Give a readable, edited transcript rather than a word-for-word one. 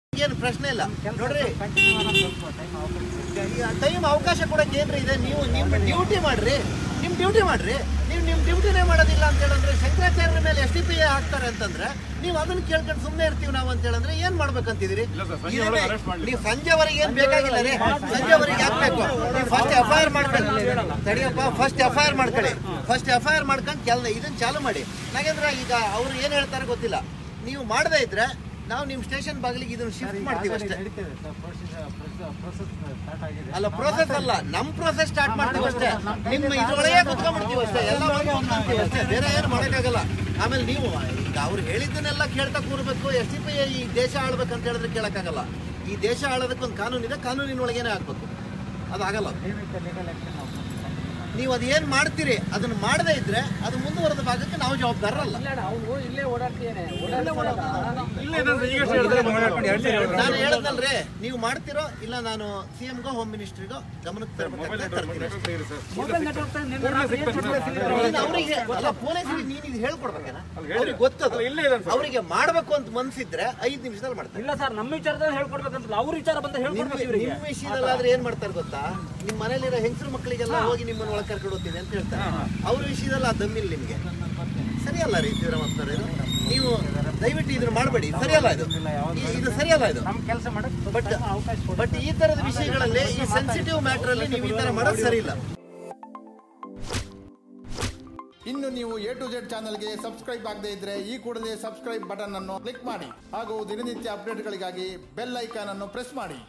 ಏನು ಪ್ರಶ್ನೆ ಇಲ್ಲ ನೋಡ್ರಿ, ಟೈಮ್ ಅವಕಾಶ ಕೊಡಕ್ಕೆ ಏನ್ರಿ ಇದೆ? ನೀವು ನಿಮ್ಮ ಡ್ಯೂಟಿ ಮಾಡ್ರಿ, ನಿಮ್ಮ ಡ್ಯೂಟಿನೇ ಮಾಡೋದಿಲ್ಲ ಅಂತ ಹೇಳಿದ್ರೆ ಶಂಕರಾಚಾರ್ಯರ ಮೇಲೆ STP ಹಾಕ್ತಾರೆ ಅಂತಂದ್ರೆ ನೀವು ಅದನ್ನ ಕೇಳ್ಕೊಂಡು ಸುಮ್ಮನೆ ಇರ್ತೀವಿ ನಾವು ಅಂತ ಹೇಳಿದ್ರೆ ಏನ್ ಮಾಡ್ಬೇಕಂತಿದ್ದೀರಿ? ನೀವು ಸಂಜೆವರೆಗೆ ಏನ್ ಬೇಕಾಗಿಲ್ಲ ರೀ, ಸಂಜೆವರೆಗೆ ಹಾಕ್ಬೇಕು. ನೀವು ಫಸ್ಟ್ FIR ಮಾಡ್ಕೊಳ್ಳಿ, ತಡಿಯಪ್ಪ, ಫಸ್ಟ್ FIR ಮಾಡ್ಕೊಂಡು ಇದನ್ನ ಚಾಲು ಮಾಡಿ. ನಾಗೇಂದ್ರ, ಈಗ ಅವ್ರು ಏನ್ ಹೇಳ್ತಾರೆ ಗೊತ್ತಿಲ್ಲ, ನೀವು ಮಾಡದೇ ಇದ್ರೆ ನಾವು ನಿಮ್ಮ ಸ್ಟೇಷನ್ ಬಾಗಿಲಿಗೆ ಇದನ್ನು ಶಿಫ್ಟ್ ಮಾಡ್ತೀವಿ ಅಷ್ಟೇ. ಅಲ್ಲ, ಪ್ರೋಸೆಸ್ ಅಲ್ಲ, ನಮ್ಮ ಪ್ರೋಸೆಸ್ ಸ್ಟಾರ್ಟ್ ಮಾಡ್ತೀವಿ ಅಷ್ಟೇ. ನಿಮ್ಮ ಇದ್ರೊಳಗೆ ಕುತ್ಕೊಂಡ್ಬಿಡ್ತೀವಿ ಅಷ್ಟೇ, ಎಲ್ಲ ಮಾಡ್ಕೊಂಡ್ಬಿಡ್ತೀವಿ ಅಷ್ಟೇ, ಬೇರೆ ಏನು ಮಾಡೋಕ್ಕಾಗಲ್ಲ. ಆಮೇಲೆ ನೀವು ಈಗ ಅವ್ರು ಹೇಳಿದ್ದನ್ನೆಲ್ಲ ಕೇಳ್ತಾ ಕೂರ್ಬೇಕು. STP ಈ ದೇಶ ಆಳ್ಬೇಕಂತ ಹೇಳಿದ್ರೆ ಕೇಳಕ್ಕಾಗಲ್ಲ. ಈ ದೇಶ ಆಳೋದಕ್ಕೊಂದು ಕಾನೂನಿದೆ, ಕಾನೂನಿನೊಳಗೇನೆ ಹಾಕ್ಬೇಕು. ಅದಾಗಲ್ಲ. ನೀವು ಅದೇನು ಮಾಡ್ತೀರಿ ಅದನ್ನು ಮಾಡದೇ ಇದ್ರೆ ಅದು ಮುಂದುವರೆದ ಭಾಗಕ್ಕೆ ನಾವು ಜವಾಬ್ದಾರರಲ್ಲ. ನಾನು ಹೇಳದಲ್ರಿ, ನೀವು ಮಾಡ್ತಿರೋ ಇಲ್ಲ ನಾನು CMಗೋ ಹೋಮ್ ಮಿನಿಸ್ಟ್ರಿಗೋ ಗಮನಕ್ಕೆ ತರ್ತೀನಿ. ಅವರಿಗೆ ಅಲ್ಲ, ಪೊಲೀಸರಿಗೆ ನೀನು ಇದು ಹೇಳ್ಕೊಡ್ಬೇಕೇನ? ಅವ್ರಿಗೆ ಗೊತ್ತದು, ಅವರಿಗೆ ಮಾಡ್ಬೇಕು ಅಂತ ಮನ್ಸಿದ್ರೆ 5 ನಿಮಿಷದಲ್ಲಿ ಮಾಡ್ತಾರೆ. ಇಲ್ಲ ಸರ್, ನಮ್ಮ ವಿಚಾರದಲ್ಲಿ ಹೇಳ್ಕೊಡ್ಬೇಕಂತ ಅವ್ರ ವಿಚಾರ ಬಂದ ಹೇಳ್ಕೊಡ್ಬೇಕು. ನಿಮ್ಮ ವಿಷಯದಲ್ಲಾದ್ರೆ ಏನ್ ಮಾಡ್ತಾರೆ ಗೊತ್ತಾ? ನಿಮ್ಮ ಮನೇಲಿರೋ ಹೆಂಗಸರು ಮಕ್ಕಳಿಗೆಲ್ಲ ಹೋಗಿ ನಿಮ್ಮನ್ನ ಒಳಗೆ ಕರ್ಕೊಂಡು ಹೋಗ್ತೀನಿ ಅಂತ ಹೇಳ್ತಾರೆ. ಅವ್ರ ವಿಷಯದಲ್ಲಿ ಆ ದಮ್ಮಿಲ್ಲ ನಿಮಗೆ. ಸರಿಯಲ್ಲ ರೀ ಶಿವರಾಮಪ್ಪನವ್ರೆ, ನೀವು ದಯವಿಟ್ಟು ಇದನ್ನು ಮಾಡಬೇಡಿ. ಸರಿಯಲ್ಲ, ಇದು ಸರಿಯಲ್ಲ ಇದು. ಬಟ್ ಈ ತರದ ವಿಷಯಗಳಲ್ಲಿ, ಈ ಸೆನ್ಸಿಟಿವ್ ಮ್ಯಾಟರ್ ಅಲ್ಲಿ ನೀವು ಈ ತರ ಮಾಡೋದು ಸರಿ ಇಲ್ಲ. ಇನ್ನು ನೀವು A to Z ಚಾನೆಲ್ಗೆ ಸಬ್ಸ್ಕ್ರೈಬ್ ಆಗದೇ ಇದ್ರೆ ಈ ಕೂಡಲೇ ಸಬ್ಸ್ಕ್ರೈಬ್ ಬಟನ್ ಅನ್ನು ಕ್ಲಿಕ್ ಮಾಡಿ ಹಾಗೂ ದಿನನಿತ್ಯ ಅಪ್ಡೇಟ್ಗಳಿಗಾಗಿ ಬೆಲ್ ಐಕಾನ್ ಅನ್ನು ಪ್ರೆಸ್ ಮಾಡಿ.